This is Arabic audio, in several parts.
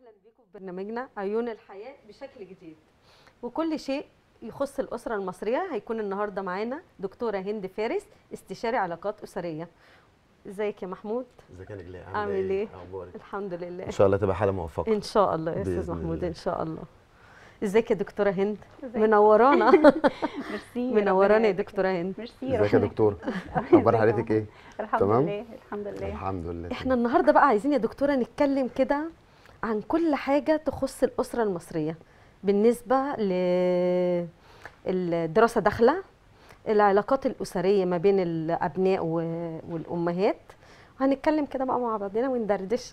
اهلا بكم في برنامجنا عيون الحياه بشكل جديد، وكل شيء يخص الاسره المصريه. هيكون النهارده معانا دكتوره هند فارس، استشاري علاقات اسريه. ازيك يا محمود؟ ازيك يا نجلاء؟ عامل ايه؟ اخبارك؟ الحمد لله. ان شاء الله تبقى حاله موفقه ان شاء الله يا استاذ بإذن محمود، الله. ان شاء الله. ازيك يا دكتوره هند؟ ازيك؟ منورانا. ميرسي. منورانا يا دكتوره هند. ميرسي. ازيك يا دكتور؟ اخبار حضرتك ايه؟ الحمد تمام؟ لله الحمد لله. الحمد لله. احنا النهارده بقى عايزين يا دكتوره نتكلم كده عن كل حاجه تخص الاسره المصريه بالنسبه للدراسه داخله، العلاقات الاسريه ما بين الابناء والامهات. وهنتكلم كده بقى مع بعضنا وندردش.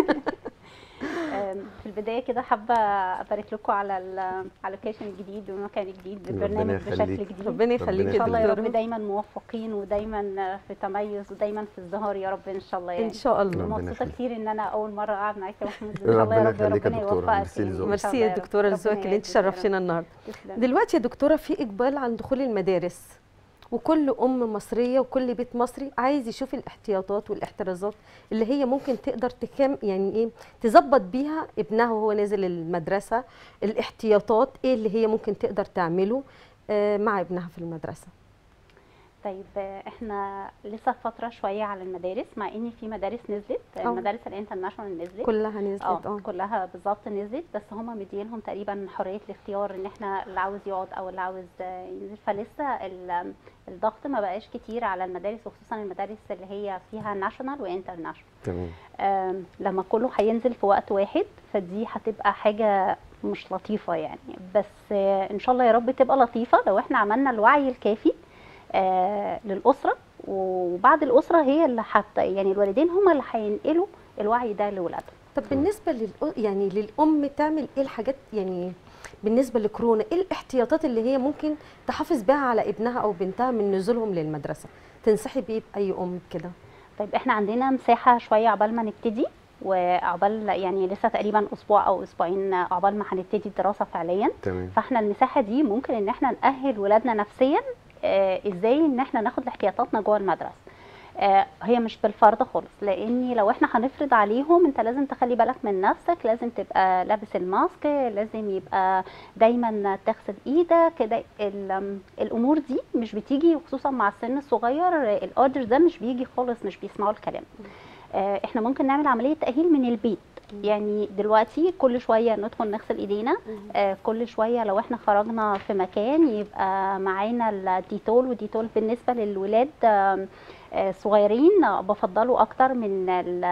في البدايه كده حابه ابارك لكم على اللوكيشن الجديد والمكان الجديد بالبرنامج بشكل جديد. ربنا يخليك ان شاء الله يا رب دكتورة. دايما موفقين ودايما في تميز ودايما في ازدهار يا رب ان شاء الله. يعني ان شاء الله. ربنا مبسوطه يخليك. كتير ان انا اول مره اقعد معاك يا محمود. ان شاء الله يا ربنا رب يخليك يا ربنا دكتورة. يوفقك. ميرسي لذوقك. ميرسي يا دكتوره لذوقك اللي انت شرفتينا النهارده. دلوقتي يا دكتوره في اقبال عن دخول المدارس، وكل ام مصريه وكل بيت مصري عايز يشوف الاحتياطات والاحترازات اللي هي ممكن تقدر يعني ايه تظبط بيها ابنها وهو نازل المدرسه. الاحتياطات ايه اللي هي ممكن تقدر تعمله مع ابنها في المدرسه؟ طيب احنا لسه فتره شويه على المدارس، مع ان في مدارس نزلت. المدارس الانترناشونال نزلت كلها نزلت. كلها بالظبط نزلت، بس هم مدينهم تقريبا حريه الاختيار ان احنا اللي عاوز يقعد او اللي عاوز ينزل. فلسه الضغط ما بقاش كتير على المدارس، وخصوصا المدارس اللي هي فيها ناشونال وانترناشونال. تمام. لما كله هينزل في وقت واحد فدي هتبقى حاجه مش لطيفه يعني. بس ان شاء الله يا رب تبقى لطيفه لو احنا عملنا الوعي الكافي للأسرة، وبعد الأسرة هي اللي يعني الوالدين هم اللي هينقلوا الوعي ده لولادهم. طب بالنسبه يعني للام تعمل ايه الحاجات يعني بالنسبه لكورونا؟ ايه الاحتياطات اللي هي ممكن تحافظ بها على ابنها او بنتها من نزولهم للمدرسه؟ تنصحي بيه باي ام كده؟ طيب احنا عندنا مساحه شويه عقبال ما نبتدي، وعقبال يعني لسه تقريبا اسبوع او اسبوعين عقبال ما هنبتدي الدراسه فعليا. تمام. فاحنا المساحه دي ممكن ان احنا نأهل ولادنا نفسيا ازاي ان احنا ناخد احتياطاتنا جوه المدرسه. هي مش بالفرض خالص، لان لو احنا هنفرض عليهم انت لازم تخلي بالك من نفسك، لازم تبقى لابس الماسك، لازم يبقى دايما تغسل ايدك كده. الامور دي مش بتيجي، خصوصا مع السن الصغير الاوردر ده مش بيجي خالص، مش بيسمعوا الكلام. احنا ممكن نعمل عمليه تاهيل من البيت. يعني دلوقتي كل شويه ندخل نغسل ايدينا، كل شويه لو احنا خرجنا في مكان يبقى معانا الديتول. وديتول بالنسبه للولاد صغيرين بفضله اكتر من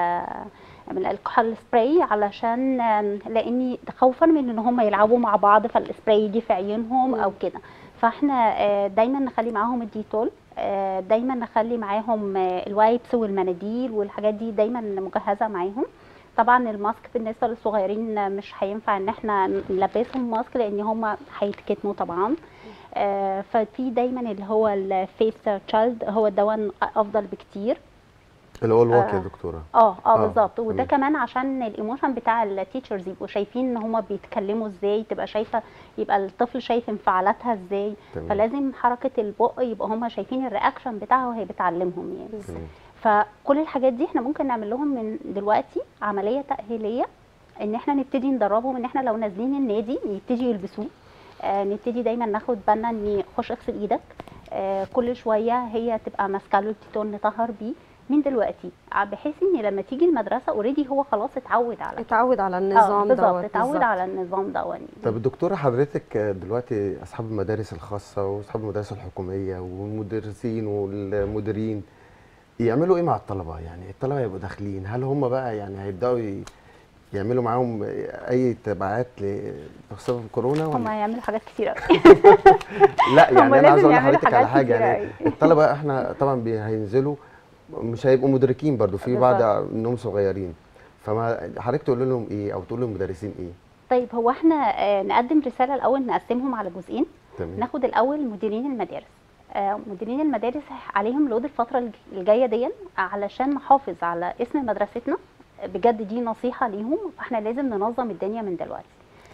الكحول سبراي، علشان لاني خوفا من ان هم يلعبوا مع بعض فالسبراي يجي في عيونهم او كده. فاحنا دايما نخلي معاهم الديتول، دايما نخلي معاهم الوايبس والمناديل والحاجات دي دايما مجهزه معاهم. طبعا الماسك بالنسبه للصغيرين مش هينفع ان احنا نلبسهم ماسك لان هم هيتكتموا طبعا. ففي دايما اللي هو الفيس تشايلد، هو الدواء افضل بكتير، اللي هو الواقي يا دكتوره. بالظبط. وده كمان عشان الايموشن بتاع التيتشرز يبقوا شايفين ان هم بيتكلموا ازاي، تبقى شايفه، يبقى الطفل شايف انفعالاتها ازاي. فلازم حركه البق يبقى هم شايفين الرياكشن بتاعها وهي بتعلمهم يعني. فكل الحاجات دي احنا ممكن نعمل لهم من دلوقتي عمليه تاهيليه، ان احنا نبتدي ندربهم ان احنا لو نازلين النادي يبتدي يلبسوه. نبتدي دايما ناخد بالنا ان خش اغسل ايدك. كل شويه هي تبقى ماسكه له التيتون نطهر بيه من دلوقتي، بحيث ان لما تيجي المدرسه اوريدي هو خلاص اتعود على النظام ده. بالظبط، اتعود على النظام ده. طب الدكتوره حضرتك دلوقتي اصحاب المدارس الخاصه واصحاب المدارس الحكوميه والمدرسين والمديرين يعملوا ايه مع الطلبه؟ يعني الطلبه يبقوا داخلين، هل هم بقى يعني هيبداوا يعملوا معاهم اي تبعات بخصوص كورونا هم هيعملوا حاجات كتير قوي. لا يعني انا عايز اقول لحضرتك على حاجه، يعني أوي. الطلبه احنا طبعا هينزلوا مش هيبقوا مدركين برضو، في بعض منهم صغيرين، فما حضرتك تقول لهم ايه او تقول للمدرسين ايه؟ طيب هو احنا نقدم رساله الاول، نقسمهم على جزئين. تمام. ناخد الاول مديرين المدارس. مديرين المدارس عليهم لود الفتره الجايه دي علشان نحافظ على اسم مدرستنا. بجد دي نصيحه ليهم. فاحنا لازم ننظم الدنيا من دلوقتي.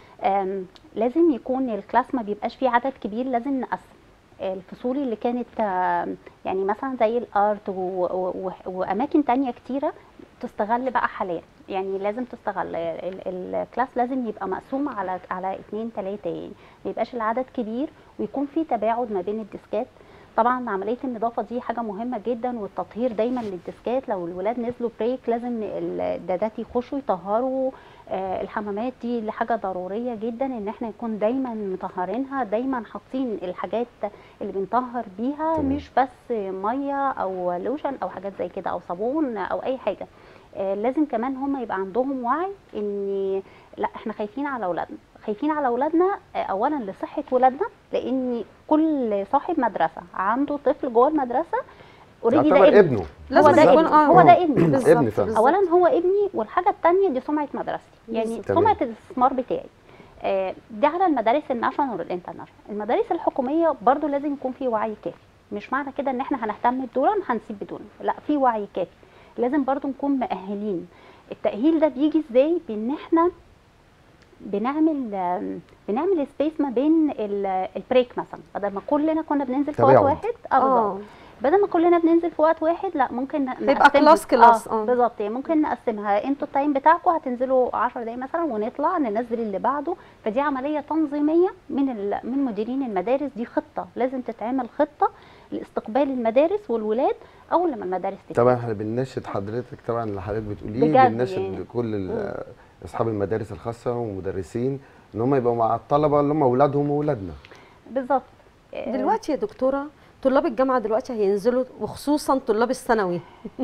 لازم يكون الكلاس ما بيبقاش فيه عدد كبير، لازم نقسم الفصول اللي كانت يعني مثلا زي الارت واماكن تانية كتيره تستغل بقى حاليا، يعني لازم تستغل الكلاس، لازم يبقى مقسوم على 2 3 يعني ما يبقاش العدد كبير، ويكون في تباعد ما بين الديسكات. طبعا عمليه النظافه دي حاجه مهمه جدا، والتطهير دايما للديسكات. لو الولاد نزلوا بريك لازم الدادات يخشوا يطهروا الحمامات دي، لحاجه ضروريه جدا ان احنا نكون دايما مطهرينها، دايما حاطين الحاجات اللي بنطهر بيها، تمام. مش بس ميه او لوشن او حاجات زي كده او صابون او اي حاجه. لازم كمان هم يبقى عندهم وعي ان لا احنا خايفين على اولادنا، خايفين على اولادنا اولا لصحه ولادنا، لان كل صاحب مدرسه عنده طفل جوه المدرسه اوريدي، ده يعتبر ابنه. ابنه. لازم هو ده يكون ابني، هو ده ابني. بالظبط، ابني فعلا. بالظبط. اولا هو ابني، والحاجه الثانيه دي سمعه مدرستي، يعني بالظبط. تمام. سمعه الاستثمار بتاعي. دي على المدارس الناشونال والانترناشونال. المدارس الحكوميه برضو لازم يكون في وعي كافي، مش معنى كده ان احنا هنهتم بدول هنسيب بدول، لا، في وعي كافي. لازم برضو نكون مؤهلين. التأهيل ده بيجي ازاي؟ بان احنا بنعمل سبيس ما بين البريك مثلا، بدل ما كلنا كنا بننزل في وقت تباعد. واحد. بالظبط. بدل ما كلنا بننزل في وقت واحد، لا، ممكن يبقى كلاس. بالظبط، يعني ممكن نقسمها، انتوا التايم بتاعكم هتنزلوا 10 دقايق مثلا، ونطلع ننزل اللي بعده. فدي عمليه تنظيميه من مديرين المدارس، دي خطه لازم تتعمل، خطه لاستقبال المدارس والولاد اول لما المدارس تفتح. طبعا احنا بنناشد حضرتك، طبعا اللي حضرتك بتقوليه بجد بنناشد يعني. كل اصحاب المدارس الخاصه والمدرسين ان هم يبقوا مع الطلبه اللي هم اولادهم واولادنا. بالظبط. دلوقتي يا دكتوره طلاب الجامعه دلوقتي هينزلوا، وخصوصا طلاب الثانوي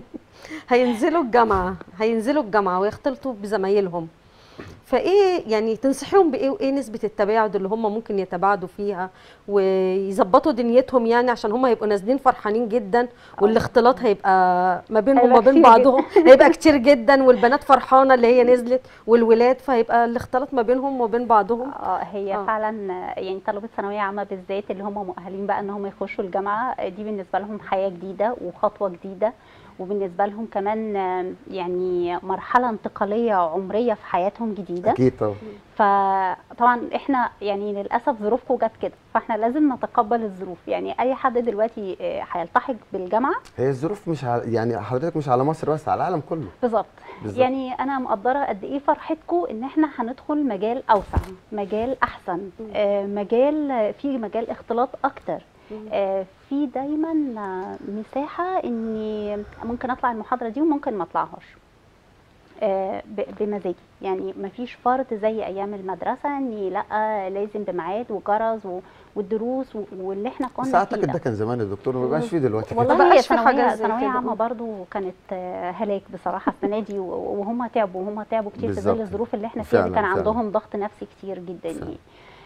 هينزلوا الجامعه ويختلطوا بزمايلهم، فايه يعني تنصحيهم بايه، وايه نسبه التباعد اللي هم ممكن يتباعدوا فيها ويظبطوا دنيتهم، يعني عشان هم هيبقوا نازلين فرحانين جدا، والاختلاط هيبقى ما بينهم وما بين بعضهم هيبقى كتير جدا، والبنات فرحانه اللي هي نزلت والولاد، فهيبقى الاختلاط ما بينهم وبين بعضهم. هي فعلا يعني طلبه ثانويه عامه بالذات اللي هم مؤهلين بقى ان هم يخشوا الجامعه، دي بالنسبه لهم حياه جديده وخطوه جديده، وبالنسبه لهم كمان يعني مرحله انتقاليه عمريه في حياتهم جديده. اكيد طبعا. فطبعا احنا يعني للاسف ظروفكم جت كده، فاحنا لازم نتقبل الظروف. يعني اي حد دلوقتي هيلتحق بالجامعه، هي الظروف مش يعني حضرتك مش على مصر بس، على العالم كله. بالظبط. يعني انا مقدره قد ايه فرحتكم ان احنا هندخل مجال اوسع، مجال احسن، مجال فيه مجال اختلاط اكتر، في دايما مساحه اني ممكن اطلع المحاضره دي وممكن ما اطلعهاش بمزاجي. يعني مفيش فرض زي ايام المدرسه اني لا لازم بميعاد وجرس والدروس واللي احنا كنا بس اعتقد ده كان زمان يا دكتور، ما بقاش فيه دلوقتي. والله هي ثانويه ثانويه عامه برضو كانت هلاك بصراحه السنه دي، وهم تعبوا كتير في ظل الظروف اللي احنا فيها دي، كان عندهم ضغط نفسي كتير جدا يعني.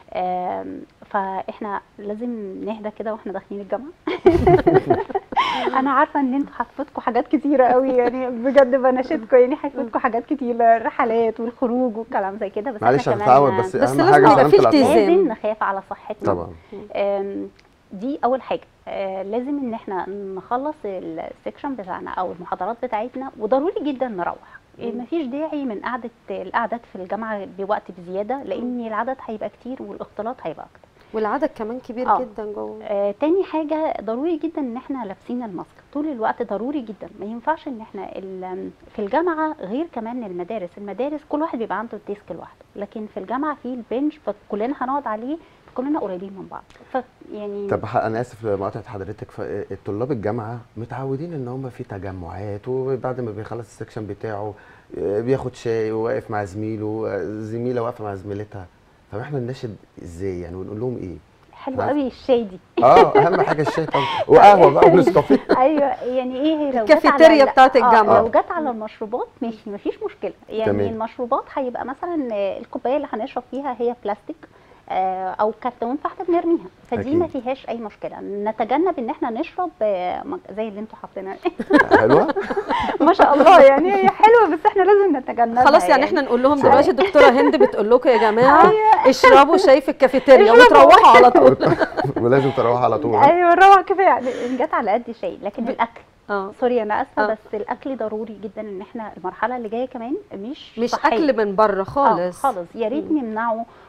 فاحنا لازم نهدى كده واحنا داخلين الجامعه. انا عارفه ان انتوا هتفوتكم حاجات كتيره قوي، يعني بجد بناشدكم، يعني هيفوتكم حاجات كتير، الرحلات والخروج والكلام زي كده، بس معلش احنا هنتعود، كمان بس لازم اهم حاجه يبقى في التزام، لازم نخاف على صحتنا طبعا. دي اول حاجه. لازم ان احنا نخلص السكشن بتاعنا او المحاضرات بتاعتنا، وضروري جدا نروح. مفيش داعي من القعدات في الجامعه بوقت بزياده، لان العدد هيبقى كتير والاختلاط هيبقى اكتر، والعدد كمان كبير جدا جوه. تاني حاجه ضروري جدا ان احنا لابسين الماسك طول الوقت، ضروري جدا. ما ينفعش ان احنا في الجامعه، غير كمان المدارس كل واحد بيبقى عنده الديسك لوحده، لكن في الجامعه في البنش فكلنا هنقعد عليه، كلنا قريبين من بعض. يعني طب انا اسف لمقاطعه حضرتك، فالطلاب الجامعه متعودين ان هم في تجمعات، وبعد ما بيخلص السكشن بتاعه بياخد شاي وواقف مع زميله واقفه مع زميلتها، فاحنا نناشد ازاي يعني، ونقول لهم ايه؟ حلو قوي الشاي دي. اهم حاجه الشاي طبعا، وقهوه بقى ونسكافيه. ايوه، يعني ايه لو الكافيتيريا بتاعت الجامعه، لو جت على المشروبات ماشي مفيش مشكله، يعني تمام. المشروبات هيبقى مثلا الكوبايه اللي هنشرب فيها هي بلاستيك او كرتون، فاحنا بنرميها، فدي ما فيهاش اي مشكله. نتجنب ان احنا نشرب زي اللي انتوا حاطينها. حلوه ما شاء الله، يعني هي حلوه بس احنا لازم نتجنبها. خلاص يعني احنا نقول لهم دلوقتي الدكتوره هند بتقول لكم يا جماعه اشربوا شاي في الكافيتيريا وتروحوا على طول. ولازم تروحوا على طول. ايوه نروح كفايه، يعني جت على قد شاي. لكن الاكل سوري انا اسفه، بس الاكل ضروري جدا ان احنا المرحله اللي جايه كمان مش اكل من بره خالص. خالص، يا ريت نمنعه.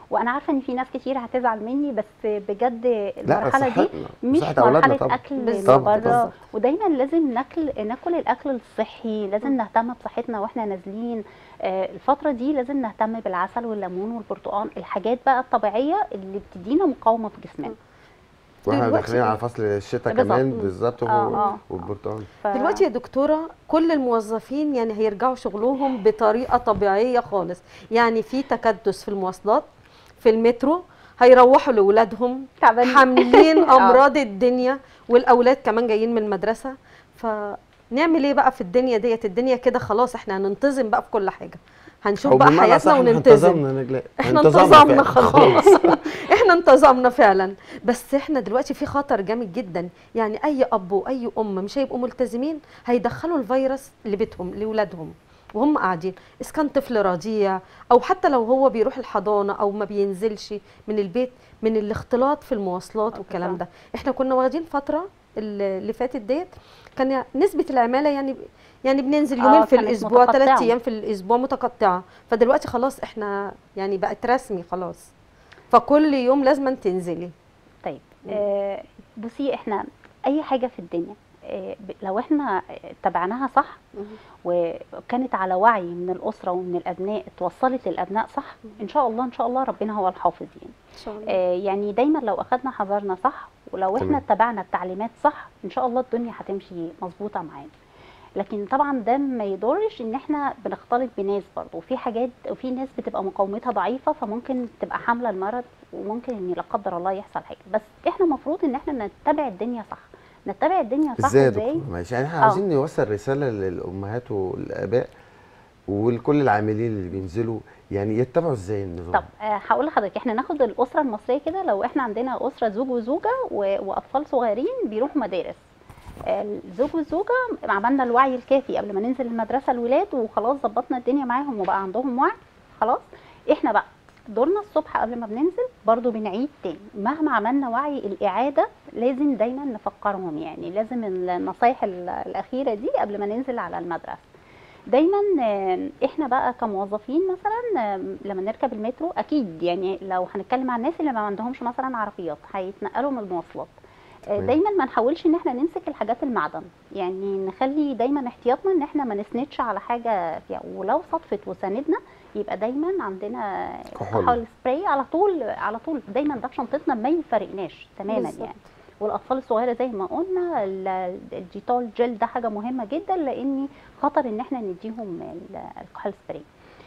وانا عارفه ان في ناس كتير هتزعل مني، بس بجد لا المرحله دي صحتنا مش صحة اولادنا مرحله طبعا. اكل من بالظبط، بره. بالظبط. ودايما لازم ناكل الاكل الصحي، لازم نهتم بصحتنا واحنا نازلين. الفتره دي لازم نهتم بالعسل والليمون والبرتقال، الحاجات بقى الطبيعيه اللي بتدينا مقاومه في جسمنا. واحنا دلوقتي داخلين على فصل الشتاء بالظبط. كمان بالظبط والبرتقال. دلوقتي يا دكتورة كل الموظفين يعني هيرجعوا شغلهم بطريقة طبيعية خالص، يعني في تكدس في المواصلات، في المترو، هيروحوا لأولادهم تعبانين. حاملين أمراض الدنيا، والأولاد كمان جايين من المدرسة. فنعمل إيه بقى في الدنيا ديت؟ الدنيا كده خلاص، إحنا هننتظم بقى في كل حاجة، هنشوف أو بقى بمعنى حياتنا صح إحنا وننتظم. انتظمنا نجلاء، احنا انتظمنا فعلاً. خلاص. احنا انتظمنا فعلا. بس احنا دلوقتي في خطر جامد جدا، يعني اي اب واي ام مش هيبقوا ملتزمين هيدخلوا الفيروس لبيتهم لاولادهم وهم قاعدين، اذا كان طفل رضيع او حتى لو هو بيروح الحضانه او ما بينزلش من البيت، من الاختلاط في المواصلات والكلام ده. احنا كنا واخدين فتره اللي فاتت ديت كان نسبه العماله يعني بننزل يومين في الاسبوع، 3 ايام في الاسبوع متقطعه. فدلوقتي خلاص احنا يعني بقت رسمي خلاص، فكل يوم لازم تنزلي. طيب بصي، احنا اي حاجه في الدنيا لو احنا تبعناها صح وكانت على وعي من الاسره ومن الابناء، اتوصلت للابناء صح، ان شاء الله ان شاء الله ربنا هو الحافظ يعني. ان شاء الله. يعني دايما لو اخذنا حذرنا صح، ولو احنا اتبعنا التعليمات صح، ان شاء الله الدنيا هتمشي مظبوطه معانا. لكن طبعا ده ما يضرش ان احنا بنختلط بناس برضه، وفي حاجات وفي ناس بتبقى مقاومتها ضعيفه، فممكن تبقى حامله المرض وممكن ان لا قدر الله يحصل حاجه. بس احنا المفروض ان احنا نتبع الدنيا صح. نتبع الدنيا صح ازاي يا دكتور؟ ماشي، يعني احنا عايزين نوصل رساله للامهات والاباء ولكل العاملين اللي بينزلوا، يعني يتبعوا ازاي النظام؟ طب هقول لحضرتك، احنا ناخد الاسره المصريه كده، لو احنا عندنا اسره زوج وزوجه واطفال صغيرين بيروحوا مدارس، الزوج والزوجه عملنا الوعي الكافي قبل ما ننزل المدرسه الولاد وخلاص ظبطنا الدنيا معاهم وبقى عندهم وعي خلاص. احنا بقى دورنا الصبح قبل ما بننزل برضو بنعيد تاني، مهما عملنا وعي الاعاده لازم دايما نفكرهم، يعني لازم النصايح الاخيره دي قبل ما ننزل على المدرسه. دايما احنا بقى كموظفين مثلا لما نركب المترو، اكيد يعني لو هنتكلم عن الناس اللي ما عندهمش مثلا عربيات هيتنقلوا من المواصلات، دايما ما نحاولش ان احنا نمسك الحاجات المعدن، يعني نخلي دايما احتياطنا ان احنا ما نسندش على حاجه فيها، ولو صدفت وساندنا يبقى دايما عندنا كحول سبراي على طول على طول دايما ده في شنطتنا، ما يفرقناش تماما بالزبط. يعني والاطفال الصغيره زي ما قلنا الجيتول جل ده حاجه مهمه جدا، لان خطر ان احنا نديهم الكحول سبراي.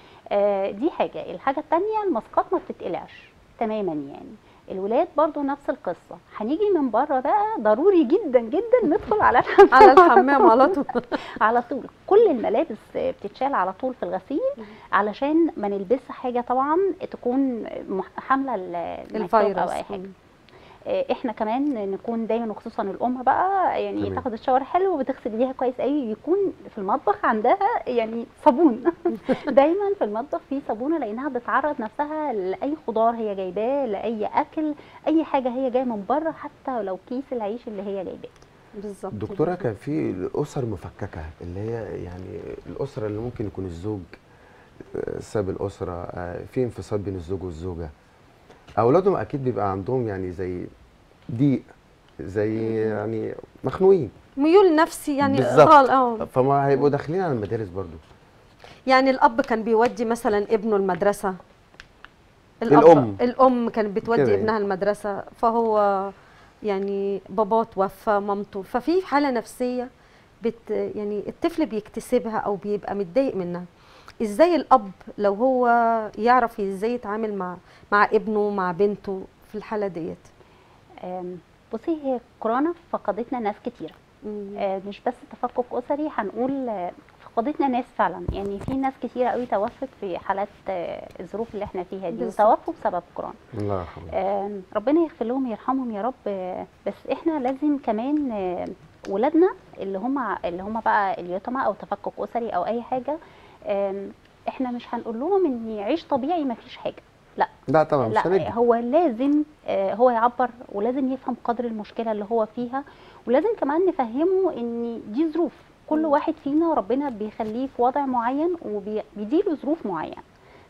دي حاجه. الحاجه الثانيه الماسكات ما بتتقلعش تماما، يعني الولاد برضو نفس القصه. هنيجي من بره بقى ضروري جدا جدا ندخل على الحمام على الحمام على طول على طول. كل الملابس بتتشال على طول في الغسيل علشان ما نلبس حاجه طبعا تكون حامله الفيروس او اي حاجه. احنا كمان نكون دايما، وخصوصا الام بقى يعني تاخد الشاور حلو وبتغسل ايديها كويس قوي، يكون في المطبخ عندها يعني صابون دايما في المطبخ في صابونه، لانها بتعرض نفسها لاي خضار هي جايباه، لاي اكل، اي حاجه هي جايه من بره، حتى لو كيس العيش اللي هي جايباه. بالظبط. دكتوره، كان في الاسر مفككه، اللي هي يعني الاسره اللي ممكن يكون الزوج ساب الاسره، في انفصال بين الزوج والزوجه، اولادهم اكيد بيبقى عندهم يعني زي ضيق، زي يعني مخنوقين، ميول نفسي يعني بالظبط. فما هيبقوا داخلين على المدارس برضو. يعني الاب كان بيودي مثلا ابنه المدرسه، الام كانت بتودي ابنها المدرسه، فهو يعني باباه توفى، مامته، ففي حاله نفسيه يعني الطفل بيكتسبها او بيبقى متضايق منها. ازاي الاب لو هو يعرف ازاي يتعامل مع ابنه مع بنته في الحاله ديت؟ بصي، هي كورونا فقدتنا ناس كتيره، مش بس تفكك اسري، هنقول فقدتنا ناس فعلا، يعني في ناس كتيره قوي توفت في حالات الظروف اللي احنا فيها دي، وتوفوا بسبب كورونا. الله يرحمه. ربنا يغفر لهم ويرحمهم يا رب. بس احنا لازم كمان ولادنا اللي هم بقى اليتامى او تفكك اسري او اي حاجه، احنا مش هنقول لهم ان يعيش طبيعي ما فيش حاجه، لا طبعا مش هندي. هو لازم هو يعبر، ولازم يفهم قدر المشكله اللي هو فيها، ولازم كمان نفهمه ان دي ظروف، كل واحد فينا ربنا بيخليه في وضع معين وبيديله ظروف معينه،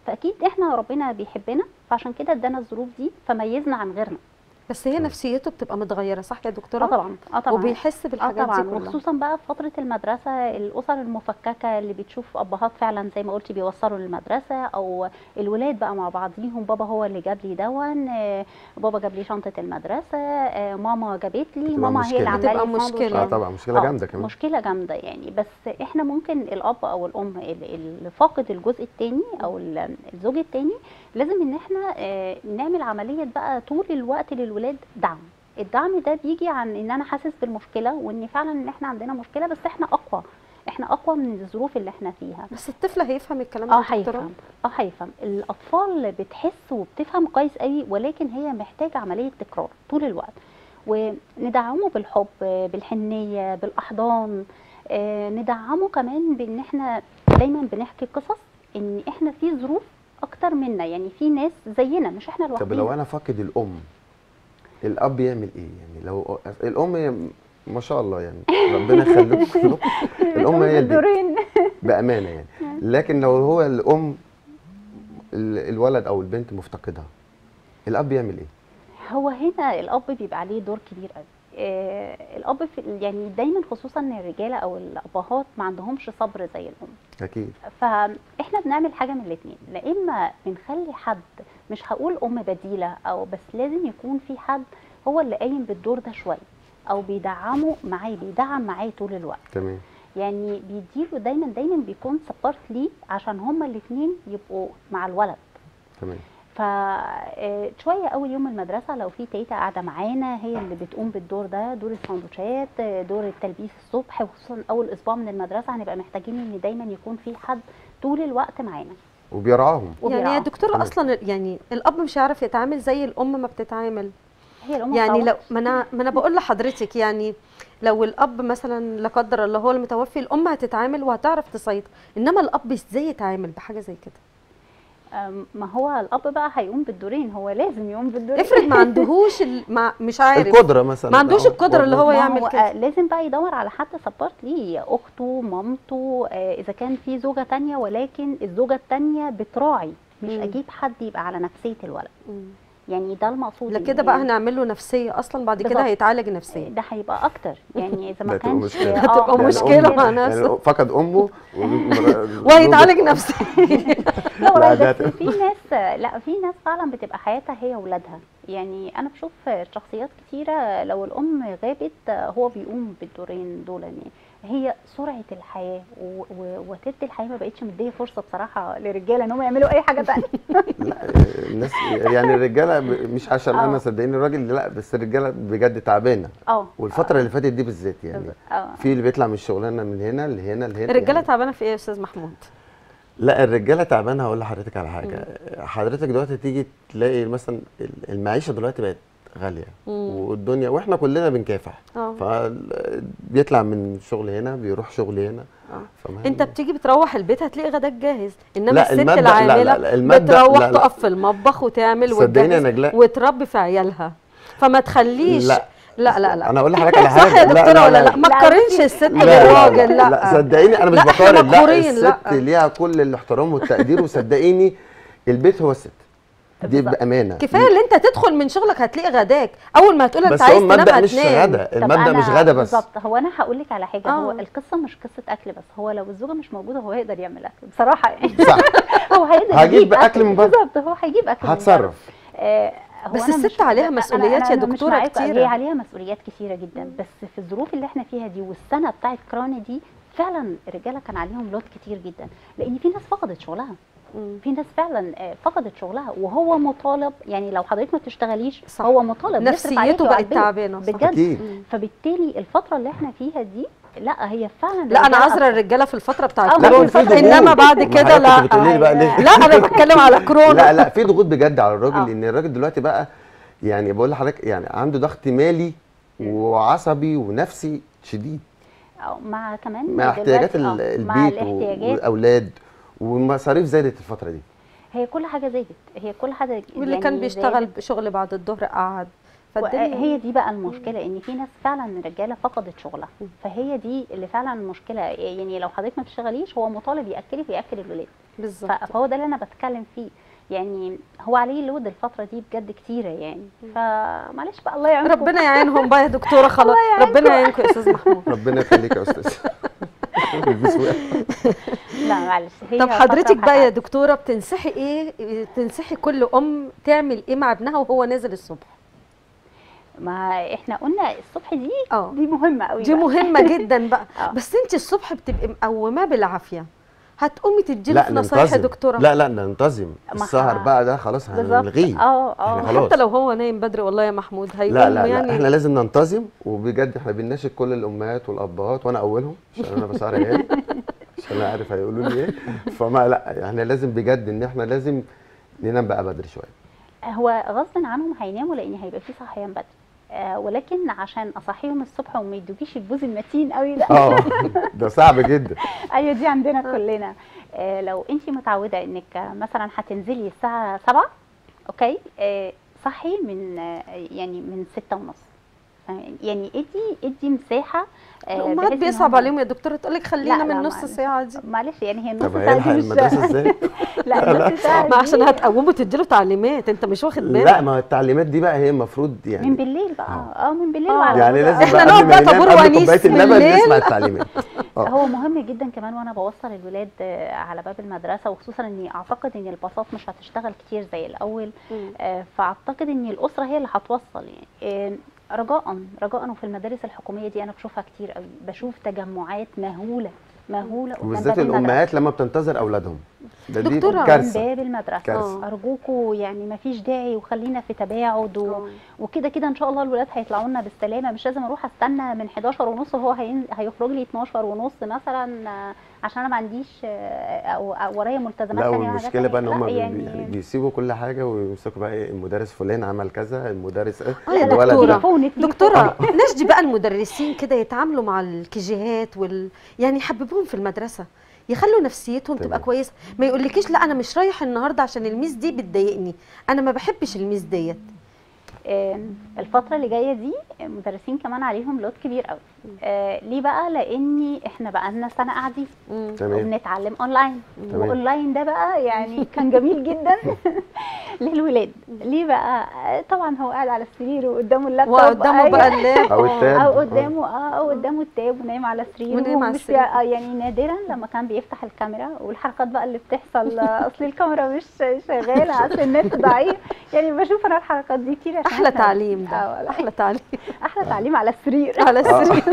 فاكيد احنا ربنا بيحبنا، فعشان كده ادانا الظروف دي فميزنا عن غيرنا. بس هي نفسيته بتبقى متغيره صح يا دكتوره؟ طبعا طبعا. وبيحس بالحاجات طبعا دي كلها. وخصوصا بقى في فتره المدرسه، الاسر المفككه اللي بتشوف ابهات فعلا زي ما قلتي بيوصلوا للمدرسه، او الولاد بقى مع بعضيهم، بابا هو اللي جاب لي دون، بابا جاب لي شنطه المدرسه، ماما جابت لي، ماما هي اللي عامله بتبقى لي مشكله. طبعا مشكله جامده كمان. مشكله جامده يعني. بس احنا ممكن الاب او الام اللي فاقد الجزء الثاني او الزوج الثاني، لازم ان احنا نعمل عمليه بقى طول الوقت للولاد دعم. الدعم ده بيجي عن ان انا حاسس بالمشكله، وان فعلا ان احنا عندنا مشكله، بس احنا اقوى، احنا اقوى من الظروف اللي احنا فيها. بس الطفل هيفهم الكلام ده يا دكتورة؟ هيفهم. الاطفال بتحس وبتفهم كويس قوي، ولكن هي محتاجه عمليه تكرار طول الوقت، وندعمه بالحب، بالحنيه، بالاحضان، ندعمه كمان بان احنا دايما بنحكي قصص ان احنا في ظروف اكتر منا، يعني في ناس زينا مش احنا لوحدنا. طب لو انا فاقد الام، الاب يعمل ايه؟ يعني لو الام ما شاء الله يعني ربنا يخليكم كلكم، الام هي دي بامانه يعني. لكن لو هو الام الولد او البنت مفتقدها، الاب يعمل ايه؟ هو هنا الاب بيبقى عليه دور كبير قوي. الاب يعني دايما خصوصا الرجاله او الابهات ما عندهمش صبر زي الام. اكيد. فاحنا بنعمل حاجه من الاثنين، لا اما بنخلي حد، مش هقول ام بديله، او بس لازم يكون في حد هو اللي قايم بالدور ده شويه، او بيدعمه معاه، بيدعم معاه طول الوقت. تمام. يعني بيديله دايما بيكون سبورت ليه، عشان هما الاثنين يبقوا مع الولد. تمام. فشويه اول يوم المدرسه لو في تيتا قاعده معانا، هي اللي بتقوم بالدور ده، دور السندوتشات، دور التلبيس الصبح، وخصوصا اول اسبوع من المدرسه هنبقى محتاجين ان دايما يكون في حد طول الوقت معانا وبيرعاهم. يعني يا دكتوره اصلا يعني الاب مش هيعرف يتعامل زي الام ما بتتعامل. هي الام يعني لو ما انا بقول لحضرتك، يعني لو الاب مثلا لا قدر الله هو المتوفي، الام هتتعامل وهتعرف تسيطر، انما الاب ازاي يتعامل بحاجه زي كده؟ ما هو الاب بقى هيقوم بالدورين، هو لازم يقوم بالدورين. افرض ما عندهوش مش عارف القدره مثلا، ما عندوش القدره اللي هو يعمل كده، لازم بقى يدور على حد سبورت ليه، اخته، مامته، اذا كان في زوجه تانية، ولكن الزوجه التانية بتراعي، مش اجيب حد يبقى على نفسيه الولد. يعني ده المقصود. لا كده بقى هنعمل له نفسيه اصلا، بعد كده هيتعالج نفسيا. ده هيبقى اكتر يعني اذا ما كانش هتبقى مشكله مع نفسه. يعني فقد امه وهيتعالج نفسيا. لا بس في ناس، لا في ناس فعلا بتبقى حياتها هي واولادها. يعني انا بشوف شخصيات كتيره لو الام غابت هو بيقوم بالدورين دول. يعني هي سرعه الحياه وترة الحياه ما بقتش مديه فرصه بصراحه للرجاله ان هم يعملوا اي حاجه ثانيه. لا الناس يعني الرجاله مش عشان انا صدقيني الراجل، لا بس الرجاله بجد تعبانه. والفتره اللي فاتت دي بالذات يعني في اللي بيطلع من الشغلانه من هنا لهنا لهنا. الرجاله يعني تعبانه في ايه يا استاذ محمود؟ لا الرجاله تعبانه. هقول لحضرتك على حاجه. حضرتك دلوقتي تيجي تلاقي مثلا المعيشه دلوقتي بقت غاليه والدنيا، واحنا كلنا بنكافح. فبيطلع من شغل هنا بيروح شغل هنا. انت بتيجي بتروح البيت هتلاقي غداك جاهز، انما لا الست المبدأ العامله بتروح تقف في المطبخ وتعمل وتجهز وتربي في عيالها، فما تخليش. لا انا اقول لحضرتك على حاجه. صح يا دكتوره ولا لا؟ ما تقارنش الست بالراجل. لا صدقيني انا مش بقارن. لا الست ليها كل الاحترام والتقدير، وصدقيني البيت هو الست دي بامانه. كفايه اللي انت تدخل من شغلك هتلاقي غداك، اول ما هتقول انت بس عايز تنام هتنام. مش غدا، المبدا مش غدا بس. بالظبط. هو انا هقول لك على حاجه. هو القصه مش قصه اكل بس، هو لو الزوجه مش موجوده هو هيقدر يعمل اكل بصراحه يعني. صح. هو هيقدر هجيب اكل من بره. بالظبط، هو هيجيب اكل هتصرف. بس الست عليها مسؤوليات يا دكتوره كتيره. هي عليها مسؤوليات كتيره جدا، بس في الظروف اللي احنا فيها دي والسنه بتاعت كورونا دي فعلا الرجاله كان عليهم لود كتير جدا، لان في ناس فقدت شغلها. في ناس فعلا فقدت شغلها وهو مطالب. يعني لو حضرتك ما بتشتغليش هو مطالب نفسيته بقت تعبانه بجد. فبالتالي الفتره اللي احنا فيها دي لا هي فعلا لا انا عذره الرجاله في الفتره بتاعت كورونا، انما بعد كده لا. لا انا بتكلم على كورونا. لا في ضغوط بجد على الراجل. ان الراجل دلوقتي بقى يعني بقول لحضرتك يعني عنده ضغط مالي وعصبي ونفسي شديد، مع كمان مع احتياجات البيت والاولاد، والمصاريف زادت الفتره دي. هي كل حاجه زادت، هي كل حاجه. واللي يعني كان بيشتغل شغل بعد الظهر قعد، هي دي بقى المشكله، ان في ناس فعلا رجاله فقدت شغلها، فهي دي اللي فعلا المشكله. يعني لو حضرتك ما بتشتغليش هو مطالب ياكلك وياكل الولاد بالظبط. فهو ده اللي انا بتكلم فيه. يعني هو عليه لود الفتره دي بجد كتيره يعني، فمعلش بقى الله يعينكم. ربنا يعينهم بقى يا دكتوره، خلاص ربنا يعينكم يا استاذ محمود. ربنا يخليك يا استاذ. لا معلش. هي طب حضرتك بقى يا فترة دكتوره بتنصحي ايه، تنصحي كل ام تعمل ايه مع ابنها وهو نازل الصبح؟ ما احنا قلنا الصبح دي اه دي مهمه قوي دي بقى. مهمه جدا بقى. بس انت الصبح بتبقي مقوماه بالعافيه، هتقومي تديله في نصايح يا دكتوره؟ لا ننتظم. السهر بقى ده خلاص هنلغيه. حتى لو هو نايم بدري والله يا محمود هيقوم لا يعني. احنا لازم ننتظم، وبجد احنا بنناشد كل الامهات والابهات، وانا اولهم عشان انا بسهر عيالي عشان انا عارف هيقولوا لي ايه. فما لا احنا لازم بجد ان احنا لازم ننام بقى بدري شويه. هو غصب عنهم هيناموا لان هيبقى في صحيان بدري، ولكن عشان اصحيهم الصبح وما يدوكيش البوز المتين قوي ده ده صعب جدا. ايوه دي عندنا كلنا. لو انت متعوده انك مثلا هتنزلي الساعه 7 اوكي، صحي من يعني من 6:30، يعني ادي مساحه. الامهات بيصعب عليهم يا دكتوره تقول لك خلينا من نص ساعه دي. معلش يعني هي النص طب ساعه دي مش المدرسه ازاي؟ لا النص ساعه ما عشان هتقوموا تديله تعليمات، انت مش واخد بالك. لا ما التعليمات دي بقى هي المفروض يعني من بالليل بقى. من بالليل يعني لازم احنا نقعد بقى طابور ونيس بالليل نسمع التعليمات. هو مهم جدا كمان، وانا بوصل الولاد على باب المدرسه، وخصوصا اني اعتقد ان الباصات مش هتشتغل كتير زي الاول، فاعتقد ان الاسره هي اللي هتوصل يعني. رجاء وفي المدارس الحكوميه دي انا بشوفها كتير قوي، بشوف تجمعات مهوله وبالذات الامهات لما بتنتظر اولادهم. دكتوره من باب المدرسه ارجوكوا يعني ما فيش داعي، وخلينا في تباعد وكده كده ان شاء الله الولاد هيطلعوا لنا بالسلامه. مش لازم اروح استنى من 11:30 وهو هيخرج لي 12:30 مثلا عشان انا ما عنديش او ورايا ملتزمات ثانيه. لا والمشكله بقى ان هم يعني بيسيبوا كل حاجه ويمسكوا بقى ايه، المدرس فلان عمل كذا، المدرس دكتوره نشدي بقى المدرسين كده يتعاملوا مع الكيجيهات يعني يحببوهم في المدرسه، يخلوا نفسيتهم تبقى كويسه. ما يقولكيش لا انا مش رايح النهارده عشان الميس دي بتضايقني، انا ما بحبش الميس ديت. الفتره اللي جايه دي مدرسين كمان عليهم لود كبير قوي. ليه بقى؟ لاني احنا بقى لنا سنه قاعدين وبنتعلم اونلاين، واونلاين ده بقى يعني كان جميل جدا للولاد. ليه بقى؟ طبعا هو قاعد على السرير وقدامه اللابتوب وقدامه بقى اللاب او قدامه التاب ونايم على سريره يعني نادرا لما كان بيفتح الكاميرا والحركات بقى اللي بتحصل. اصل الكاميرا مش شغاله، اصل النت ضعيف، يعني بشوف انا الحركات دي كتير. احلى تعليم ده، احلى تعليم على السرير على السرير.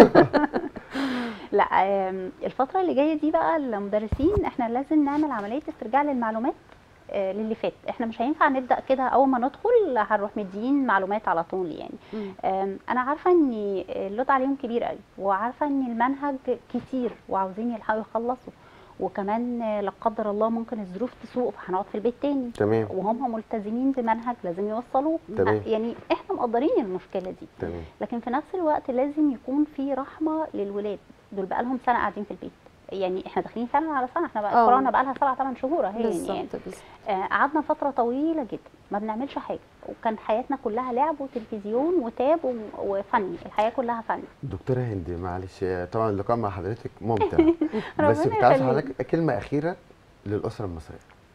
لا الفتره اللي جايه دي بقى المدرسين احنا لازم نعمل عمليه استرجاع للمعلومات للي فات. احنا مش هينفع نبدا كده اول ما ندخل هنروح مدين معلومات على طول يعني. انا عارفه ان اللود عليهم كبير قوي، وعارفه ان المنهج كتير وعاوزين يلحقوا يخلصوا، وكمان لا قدر الله ممكن الظروف تسوء فهنقعد في البيت تاني. تمام. وهم ملتزمين بمنهج لازم يوصلوه. تمام. يعني احنا مقدرين المشكله دي. تمام. لكن في نفس الوقت لازم يكون في رحمه للولاد، دول بقى لهم سنه قاعدين في البيت. يعني احنا داخلين فعلا على سنه، احنا بقى كورونا بقى لها 7-8 شهور اهي يعني. قعدنا فتره طويله جدا ما بنعملش حاجه، وكان حياتنا كلها لعب وتلفزيون وتاب وفن، الحياه كلها فن. دكتوره هند معلش طبعا اللقاء مع حضرتك ممتع بس كنت عايز حضرتك كلمه اخيره للاسره المصريه.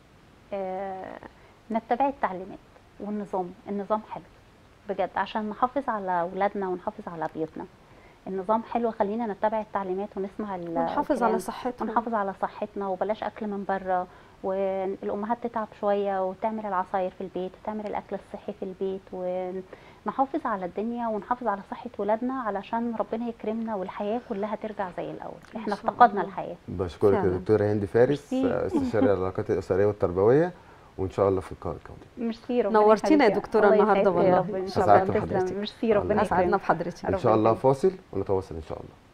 نتبع التعليمات النظام حلو بجد عشان نحافظ على اولادنا ونحافظ على بيوتنا. النظام حلو، خلينا نتبع التعليمات ونسمع ونحافظ على صحتنا وبلاش اكل من بره، والامهات تتعب شويه وتعمل العصاير في البيت وتعمل الاكل الصحي في البيت، ونحافظ على الدنيا ونحافظ على صحه ولادنا علشان ربنا يكرمنا والحياه كلها ترجع زي الاول. احنا افتقدنا الحياه. بشكرك يا دكتوره هند فارس، استشاري العلاقات الاسريه والتربويه، وان شاء الله في اللقاء القادم. ميرسي، ربنا نورتينا يا دكتوره النهارده والله. ان شاء الله. ميرسي، ربنا اسعدنا بحضرتك. ان شاء الله فاصل ونتواصل ان شاء الله.